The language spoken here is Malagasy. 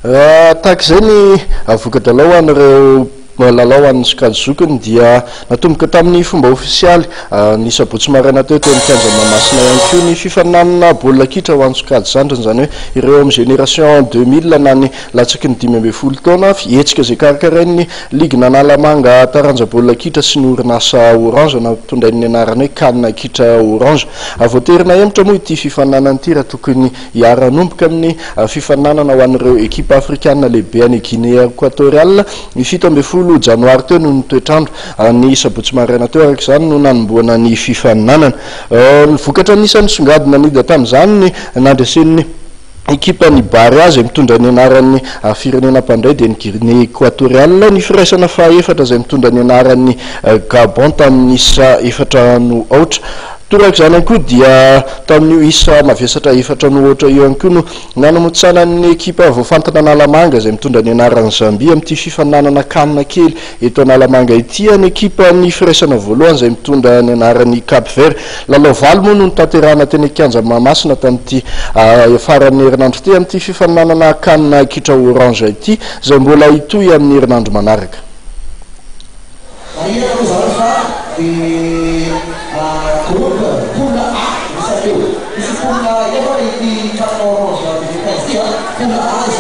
tahaka izay ny vokatra lalao an'ireo lalao an'ny sokajokony dia natomboka tamin'ny fomba ofisialy ny sabotsy maraina teo teo mikanja mamasina ihany koa ny fifananana baolina kitra ho an'ny sokajy zandriny zany hoe ireo amin'ny génération 2000 na ny latsaky ny 5 taona fihetsika izay karakarain'ny ligue nanalamanga taranja baolina kitra sy ny orinasa orange natondrain'ny anarany hoe kanina kitra orange voaterina emotra moa ity fifananana ity raha tokony hiara-nomboka amin'ny fifananana ho an'ireo équipe africaine lehibe any Guinée équatoriale ny 17 janoary teo no ny toetrandro ny sabotsy maraina teo araka izany no nanomboana ny fifaninanana ny vokatra anisan'ny songadina nida tamin'izany ny nandresen'ny ekipa ny bary azy mitondra ny anaran'ny firenena mpandray dia ny Guinée équatoriale ny firaisana fahaefatra izay mitondra ny anaran'ny Gabon tamin'ny isa efatra no aotra toraka izany ihany koa dia tamin'io isa mavesatra efatra no ohatra io ihany koa no nanamotsana ny ekipa voafantana analamanga izay mitondra ny anaran'ny Zambia amin'ity fifaninanana kanina kely eto analamanga ity ny ekipa ny firaisana voalohany izay mitondra ny anaran'ny Cap Vert lalao valo moa no nitanterahana teny Kianja Mahamasina tamin'ity faran'ny herinandro ity amin'ity fifaninanana kanina kitra orange ity izay mbola hitohy amin'ny herinandro manaraka. Pula A,